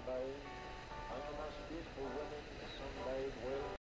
sunbathe. And the most beautiful women sunbathe well.